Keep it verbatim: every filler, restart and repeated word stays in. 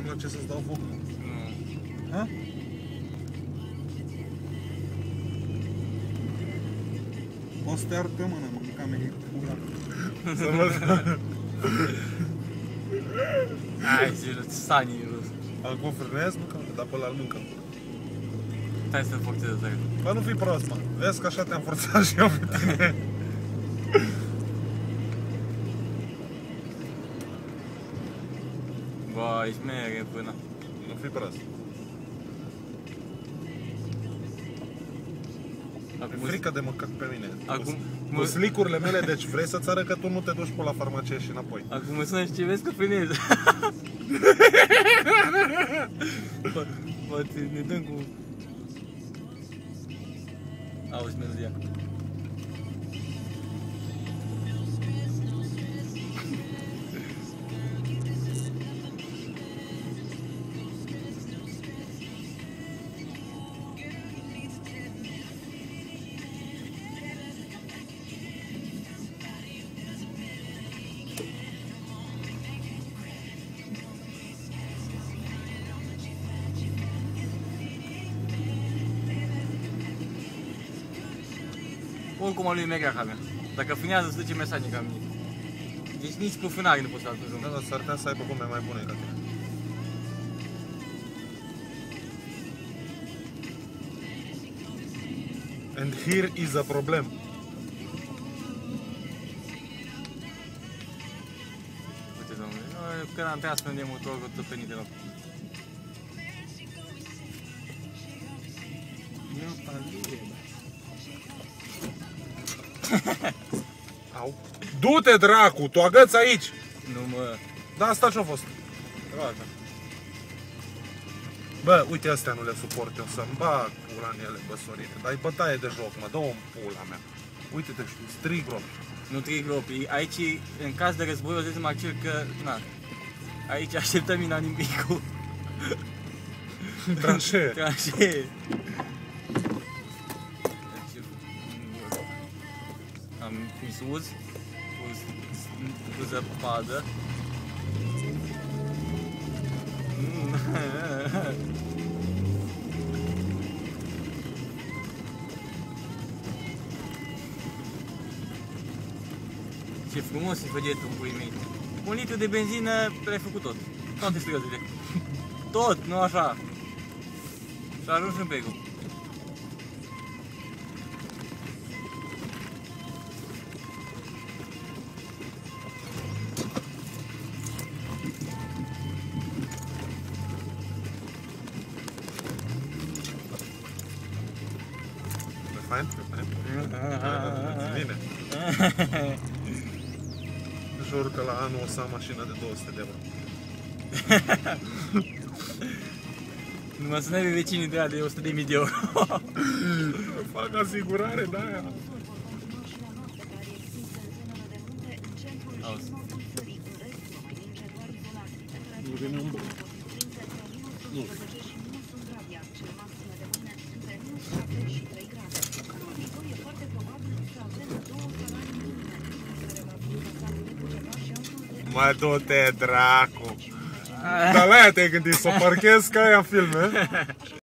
N-am la ce să-ți dau foc. Nu. Ha? O să te arăt pe mână, mânca mea, e pula. Să văd. Hai, zi, Sani. Acum frânezi, mânca, dar pe ăla îl mâncă. Stai să forțez tare. Bă, nu fii prost, mă. Vezi că așa te-am forțat și eu pe tine. Bă, ești mere până. Nu fii prost. Acum E frică de măcat pe mine. Acum, cu, cu slicurile mele, deci vrei să-ți arăt că tu nu te duci pe la farmacie și înapoi. Acum mă sună și ce vezi că frânezi. Bă, bă, ne dăm cu... Auzi melodia. Oricum a lui mega ca mea. Dacă frânează, se duce mesajnic ca mine. Deci nici cu frânare nu poți să ajung. Da, dar s-ar putea să aibă gume mai bune ca tine. And here is a problem. Uite, domnule, noi când am tăiat să prindem motorul, tot pe nite loc. Nu, palie, Au. Du-te, dracu, tu agăți aici! Nu, mă. Da, asta și-a fost. Roata. Bă, uite, astea nu le suport eu, să-mi bag pula în ele, băsorite. Dar-i bătaie de joc, mă, dă-o în pula mea. Uite-te, strigro. Nu trigropi. Aici, în caz de război, o zi mă acel că, na, aici așteptăm inamicul. Tranșee. Tranșee. Am pus uz, pus, pus zăpadă. Ce frumos e făgetul în puii mei. Un litru de benzină, le-ai făcut tot. Toate străzile. Tot, nu așa. Și a ajuns în Pegu. Fain? Fain? Bine. Jur că la anul o să am mașină de două sute de euro. Nu mă sunai pe vecinii de aia de o sută de mii de euro. Fac asigurare de aia. Auzi. Nu vine un bun. Nu. Mă, du-te, dracu! Dar la aia te-ai gândit să o parchezi ca aia în filme?